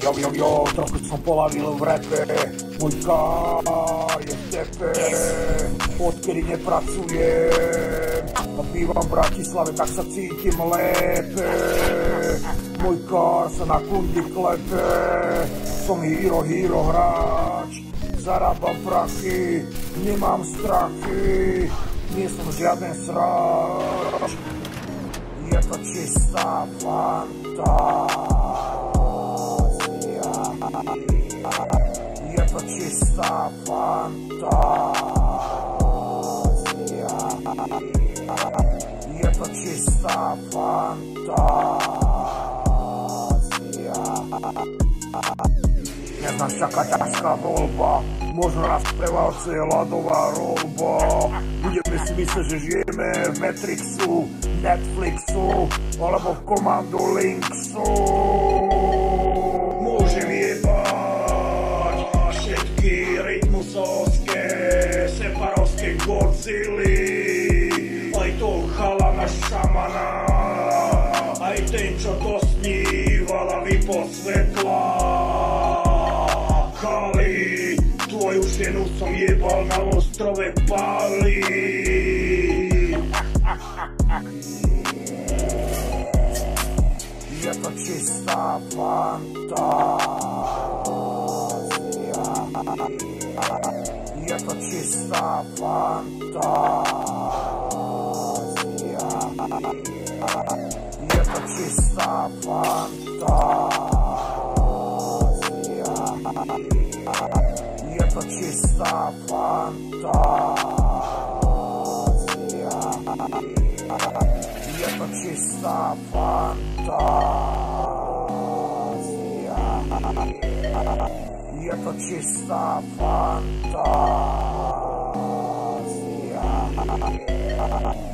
Jo, trochu som polavil v repe, môj kár je v tepe, odkedy nepracujem a bývam v Bratislave, tak sa cítim lépe. Môj kár sa na kundi klepe, som hero hráč, zarábam prachy, nemám strachy, nie som žiaden sráč, je to čistá fantázia. Je to čistá fantázia. Je to čistá fantázia. Dnes nás čaká ťažká voľba, možno nás prevalcuje ľadová roľba. Budeme si myslieť, že žijeme v Matrixu, Netflixu alebo v Komando Linksu. Môžem jebať všetky rytmusovské, separovské Godzilly, aj toho chalana šamana, aj ten, čo to sníval a vypol svetla. Chali, tvoju ženu som jebal na ostrove Bali. Je to čistá fantázia. Je to čistá fantázia. Je to čistá fantázia. Je to čistá fantázia. Je to čistá fantázia. Je to čistá fantázia.